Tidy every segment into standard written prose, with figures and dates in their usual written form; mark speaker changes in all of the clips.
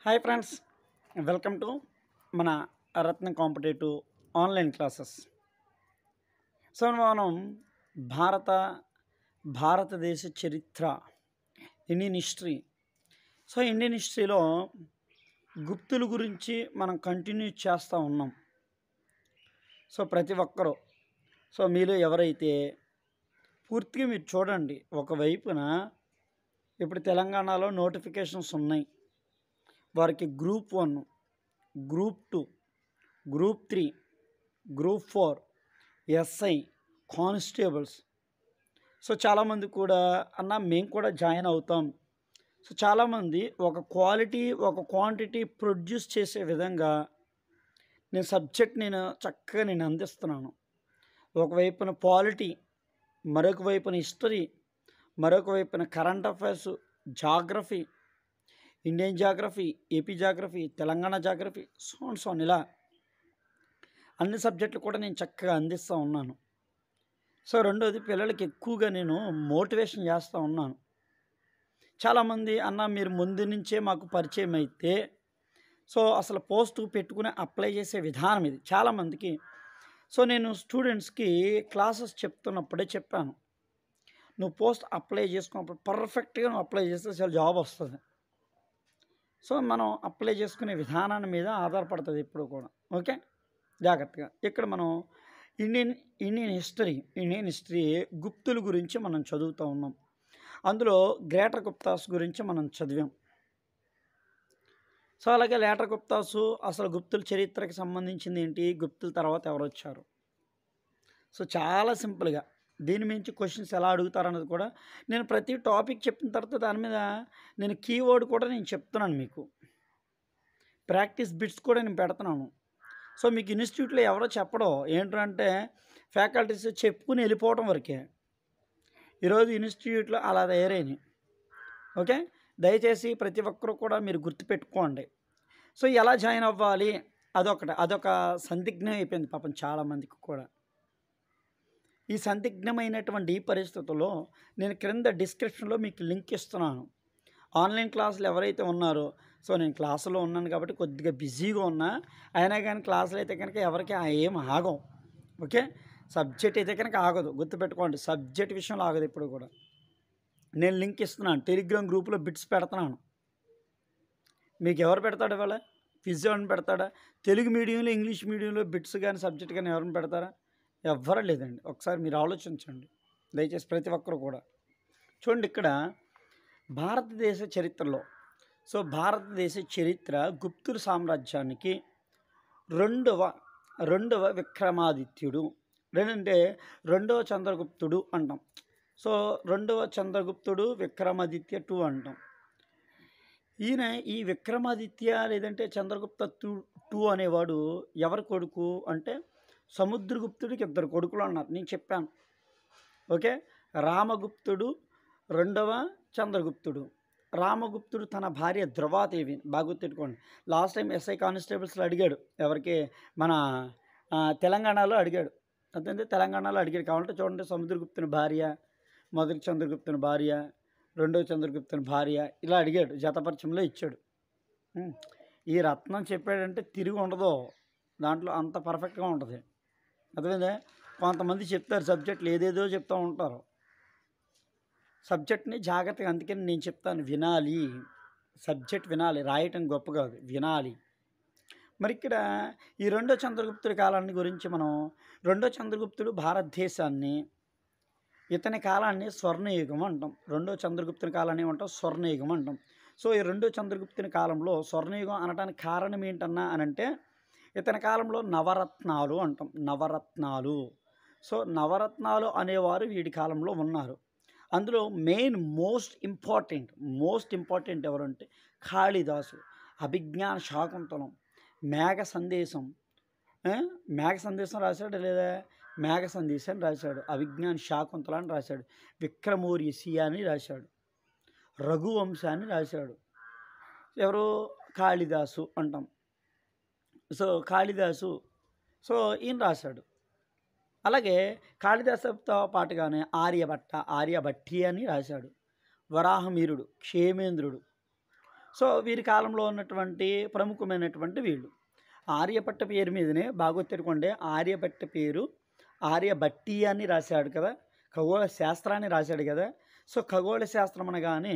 Speaker 1: Hi friends, welcome to మన Ratnam competitive online classes. So మనం భారతదేశ చరిత్ర, ఇండియన్ హిస్టరీ. సో ఇండియన్ హిస్టరీలో గుప్తుల గురించి మనం కంటిన్యూ చేస్తూ ఉన్నాం. సో ప్రతి ఒక్కరూ మీలో ఎవరైతే పూర్తిగా మీరు చూడండి, ఒకవైపున ఇప్పుడు తెలంగాణలో నోటిఫికేషన్స్ ఉన్నాయి. వారికి group 1, group 2, group 3, group 4, SI, constables. So చాలామంది కూడా అన్న మేము కూడా జాయిన్ అవుతాం. సో చాలామంది ఒక క్వాలిటీ ఒక క్వాంటిటీ ప్రొడ్యూస్ చేసే విధంగా నేను చక్కగా అందిస్తున్నాను. ఒకవైపున పాలిటీ, మరొక వైపున హిస్టరీ, మరొక వైపున current affairs, geography, Indian geography, AP geography, Telangana geography, so ఇలా అన్ని సబ్జెక్టులు కూడా నేను చక్కగా అందిస్తూ ఉన్నాను. సో రెండోది, పిల్లలకి ఎక్కువగా నేను మోటివేషన్ చేస్తూ ఉన్నాను. చాలామంది అన్న మీరు ముందు నుంచే మాకు పరిచయం అయితే సో అసలు పోస్ట్ పెట్టుకుని అప్లై చేసే విధానం ఇది చాలామందికి. సో నేను స్టూడెంట్స్కి క్లాసెస్ చెప్తున్నప్పుడే చెప్పాను, నువ్వు పోస్ట్ అప్లై చేసుకున్నప్పుడు పర్ఫెక్ట్గా నువ్వు అప్లై చేస్తే చాలా జాబ్ వస్తుంది. సో మనం అప్లై చేసుకునే విధానాన్ని మీద ఆధారపడుతుంది ఎప్పుడు కూడా. ఓకే, జాగ్రత్తగా. ఇక్కడ మనం ఇండియన్ హిస్టరీ గుప్తుల గురించి మనం చదువుతూ ఉన్నాం. అందులో గ్రేటర్ గుప్తాస్ గురించి మనం చదివాం. సో అలాగే లేటర్ గుప్తాసు, అసలు గుప్తుల చరిత్రకి సంబంధించింది ఏంటి, గుప్తుల తర్వాత ఎవరు వచ్చారు. సో చాలా సింపుల్గా దీని మించి క్వశ్చన్స్ ఎలా అడుగుతారన్నది కూడా నేను ప్రతి టాపిక్ చెప్పిన తర్వాత దాని మీద నేను కీవర్డ్ కూడా నేను చెప్తున్నాను. మీకు ప్రాక్టీస్ బిట్స్ కూడా నేను పెడుతున్నాను. సో మీకు ఇన్స్టిట్యూట్లో ఎవరో చెప్పడం ఏంటంటే ఫ్యాకల్టీస్ చెప్పుకుని వెళ్ళిపోవడం వరకే. ఈరోజు ఇన్స్టిట్యూట్లో అలా తయారైనాయి. ఓకే, దయచేసి ప్రతి ఒక్కరు కూడా మీరు గుర్తుపెట్టుకోండి. సో ఎలా జాయిన్ అవ్వాలి అదొక సందిగ్ధం అయిపోయింది పాపం చాలామందికి కూడా. ఈ సందిగ్ధమైనటువంటి పరిస్థితుల్లో నేను క్రింద డిస్క్రిప్షన్లో మీకు లింక్ ఇస్తున్నాను. ఆన్లైన్ క్లాసులు ఎవరైతే ఉన్నారో, సో నేను క్లాసులో ఉన్నాను కాబట్టి కొద్దిగా బిజీగా ఉన్నా, అయినా కానీ క్లాసులు అయితే కనుక ఎవరికి ఏం ఆగం. ఓకే, సబ్జెక్ట్ అయితే కనుక ఆగదు, గుర్తుపెట్టుకోండి. సబ్జెక్ట్ విషయంలో ఆగదు ఎప్పుడు కూడా. నేను లింక్ ఇస్తున్నాను, టెలిగ్రామ్ గ్రూప్లో బిట్స్ పెడుతున్నాను. మీకు ఎవరు పెడతాడు ఇవాళ? ఫిజియో అని పెడతాడా? తెలుగు మీడియంలో, ఇంగ్లీష్ మీడియంలో బిట్స్ కానీ సబ్జెక్ట్ కానీ ఎవరిని పెడతారా? ఎవ్వరూ లేదండి. ఒకసారి మీరు ఆలోచించండి దయచేసి ప్రతి ఒక్కరు కూడా. చూడండి, ఇక్కడ భారతదేశ చరిత్రలో భారతదేశ చరిత్ర గుప్తుల సామ్రాజ్యానికి రెండవ విక్రమాదిత్యుడు, రెండవ చంద్రగుప్తుడు అంటాం. సో రెండవ చంద్రగుప్తుడు విక్రమాదిత్య 2 అంటాం. ఈయన ఈ విక్రమాదిత్య లేదంటే చంద్రగుప్త 2 అనేవాడు ఎవరి కొడుకు అంటే సముద్రగుప్తుడికి 2 కొడుకులు అన్నారు, నేను చెప్పాను. ఓకే, రామగుప్తుడు, రెండవ చంద్రగుప్తుడు. రామగుప్తుడు తన భార్య ధ్రువాదేవి, బాగా గుర్తుపెట్టుకోండి. లాస్ట్ టైం ఎస్ఐ కానిస్టేబుల్స్లో అడిగాడు, ఎవరికి మన తెలంగాణలో అడిగాడు. అదంతే, తెలంగాణలో అడిగాడు. కావాలంటే చూడండి, సముద్రగుప్తుని భార్య, మొదటి చంద్రగుప్తుని భార్య, రెండవ చంద్రగుప్తుని భార్య, ఇలా అడిగాడు, జతపరిచయంలో ఇచ్చాడు. ఈ రత్నం చెప్పాడంటే తిరిగి ఉండదు, దాంట్లో అంత పర్ఫెక్ట్గా ఉంటుంది. అర్థమైందా? కొంతమంది చెప్తారు సబ్జెక్టులు ఏదేదో చెప్తూ ఉంటారు. సబ్జెక్ట్ని జాగ్రత్తగా, అందుకని నేను చెప్తాను, వినాలి. సబ్జెక్ట్ వినాలి, రాయటం గొప్ప కాదు, వినాలి. మరి ఇక్కడ ఈ రెండో చంద్రగుప్తుడి కాలాన్ని గురించి మనం, రెండో చంద్రగుప్తుడు భారతదేశాన్ని, ఇతని కాలాన్ని స్వర్ణయుగం అంటాం. రెండో చంద్రగుప్తుని కాలాన్ని ఏమంటాం? స్వర్ణయుగం అంటాం. సో ఈ రెండో చంద్రగుప్తుని కాలంలో స్వర్ణయుగం అనడానికి కారణం ఏంటన్నా అని అంటే, ఇతని కాలంలో నవరత్నాలు అంటాం, నవరత్నాలు. సో నవరత్నాలు అనేవారు వీడి కాలంలో ఉన్నారు. అందులో మోస్ట్ ఇంపార్టెంట్ ఎవరంటే కాళిదాసు, అభిజ్ఞాన శాకుంతలం, మేఘ సందేశం రాశాడు లేదా? మేఘ సందేశాన్ని రాశాడు, అభిజ్ఞాన శాకుంతలాన్ని రాశాడు, విక్రమోర్వశి అని రాశాడు, రఘువంశాన్ని రాశాడు. ఎవరు? కాళిదాసు అంటాం. సో కాళిదాసు, సో ఈయన రాశాడు. అలాగే కాళిదాసుతో పాటుగానే ఆర్యభట్టి అని రాశాడు, వరాహమిహిరుడు, క్షేమేంద్రుడు, సో వీరి కాలంలో ఉన్నటువంటి ప్రముఖమైనటువంటి వీళ్ళు. ఆర్యభట్ట పేరు మీదనే బాగా తెరుకోండి. ఆర్యభట్ట పేరు ఆర్యభట్టి అని రాశాడు కదా, ఖగోళ శాస్త్రాన్ని రాశాడు కదా. సో ఖగోళ శాస్త్రం అనగానే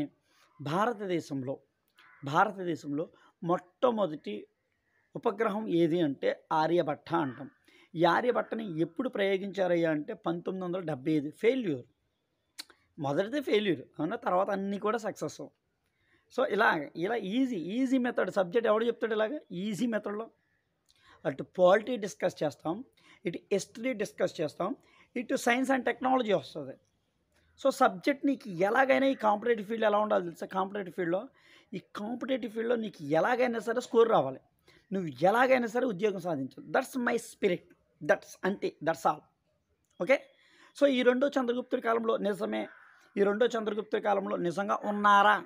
Speaker 1: భారతదేశంలో మొట్టమొదటి ఉపగ్రహం ఏది అంటే ఆర్యభట్ట అంటాం. ఈ ఆర్యభట్టని ఎప్పుడు ప్రయోగించారయ్యా అంటే 1975. ఫెయిల్యూర్, మొదటిది ఫెయిల్యూర్ అవునా, తర్వాత అన్నీ కూడా సక్సెస్. సో ఇలా ఈజీ మెథడ్ సబ్జెక్ట్ ఎవడు చెప్తాడు? ఇలాగ ఈజీ మెథడ్లో అటు పాలిటీ డిస్కస్ చేస్తాం, ఇటు హిస్టరీ డిస్కస్ చేస్తాం, ఇటు సైన్స్ అండ్ టెక్నాలజీ వస్తుంది. సో సబ్జెక్ట్ నీకు ఎలాగైనా ఈ కాంపిటేటివ్ ఫీల్డ్ ఎలా ఉండాలి తెలుసా? కాంపిటేటివ్ ఫీల్డ్లో నీకు ఎలాగైనా సరే స్కోర్ రావాలి, నువ్వు ఎలాగైనా సరే ఉద్యోగం సాధించాలి. That's my spirit, that's all. Okay. So ఈ రెండో చంద్రగుప్తుడి కాలంలో నిజంగా ఉన్నారా?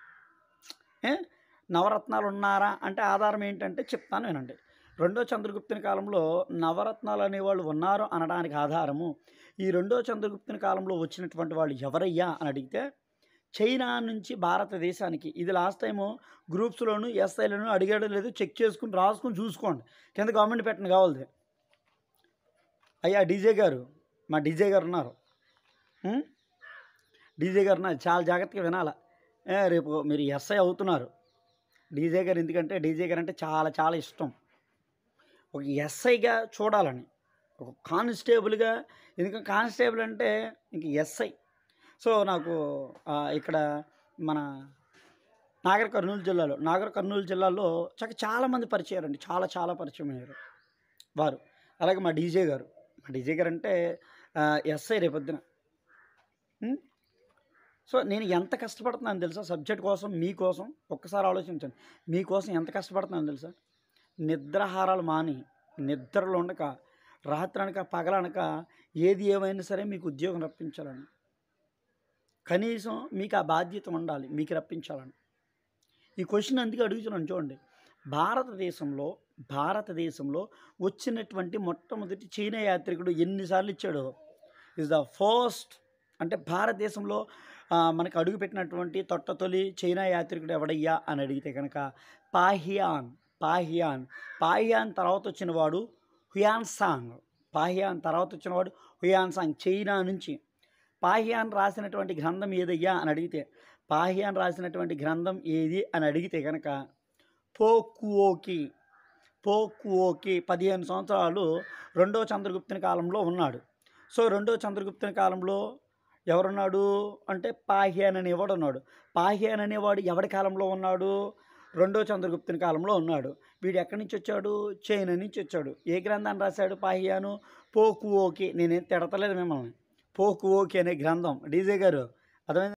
Speaker 1: నవరత్నాలు ఉన్నారా అంటే ఆధారం ఏంటంటే చెప్తాను వినండి. రెండో చంద్రగుప్తుని కాలంలో నవరత్నాలు అనేవాళ్ళు ఉన్నారు అనడానికి ఆధారము, ఈ రెండో చంద్రగుప్తుని కాలంలో వచ్చినటువంటి వాళ్ళు ఎవరయ్యా అని అడిగితే చైనా నుంచి భారతదేశానికి, ఇది లాస్ట్ టైము గ్రూప్స్లోను ఎస్ఐలను అడిగాడో లేదు చెక్ చేసుకుని రాసుకుని చూసుకోండి, కింద గవర్నమెంట్ పెట్టండి కావాలి. అయ్యా డీజే గారు, మా డీజే గారు ఉన్నారు, చాలా జాగ్రత్తగా వినాలా. రేపు మీరు ఎస్ఐ అవుతున్నారు. డీజే గారు ఎందుకంటే డీజే గారు అంటే చాలా చాలా ఇష్టం. ఒక ఎస్ఐగా చూడాలని, ఒక కానిస్టేబుల్గా, ఎందుకంటే కానిస్టేబుల్ అంటే ఇంక ఎస్ఐ. సో నాకు ఇక్కడ మన నాగర్ కర్నూలు జిల్లాలో చాలామంది పరిచయారండి, చాలా పరిచయం అయ్యారు వారు. అలాగే మా డీజే గారు అంటే ఎస్ఐ రేపొద్దున. సో నేను ఎంత కష్టపడుతున్నాను తెలుసా సబ్జెక్ట్ కోసం, మీకోసం. ఒక్కసారి ఆలోచించండి, మీకోసం ఎంత కష్టపడుతున్నాను తెలుసా? నిద్రాహారాలు మాని, నిద్రలో ఉండక, రాత్రి అనక పగలనక, ఏది ఏమైనా సరే మీకు ఉద్యోగం రప్పించాలని, కనీసం మీకు ఆ బాధ్యత ఉండాలి, మీకు రప్పించాలని. ఈ క్వశ్చన్ అందుకే అడుగుతున్నాను చూడండి. భారతదేశంలో వచ్చినటువంటి మొట్టమొదటి చైనా యాత్రికుడు ఎన్నిసార్లు ఇచ్చాడు? Is the first. అంటే భారతదేశంలో మనకు అడుగుపెట్టినటువంటి తొలి చైనా యాత్రికుడు ఎవడయ్యా అని అడిగితే కనుక పాహియాన్ తర్వాత వచ్చినవాడు హుయాన్సాంగ్. చైనా నుంచి పాహియాన్ రాసినటువంటి గ్రంథం ఏదయ్యా అని అడిగితే, పాహియాన్ రాసినటువంటి గ్రంథం ఏది అని అడిగితే కనుక పోకువోకి 15 సంవత్సరాలు రెండో చంద్రగుప్తుని కాలంలో ఉన్నాడు. సో రెండో చంద్రగుప్తుని కాలంలో ఎవరున్నాడు అంటే పాహియాన్ అనేవాడు ఉన్నాడు. పాహియాన్ అనేవాడు ఎవరి కాలంలో ఉన్నాడు? రెండో చంద్రగుప్తుని కాలంలో ఉన్నాడు. వీడు ఎక్కడి నుంచి వచ్చాడు? చైనా నుంచి వచ్చాడు. ఏ గ్రంథాన్ని రాశాడు పాహియాను? పోకువోకి. నేనేం తిడతలేదు మిమ్మల్ని. పోకువోకి అనే గ్రంథం. డీజే గారు అర్థమైంది.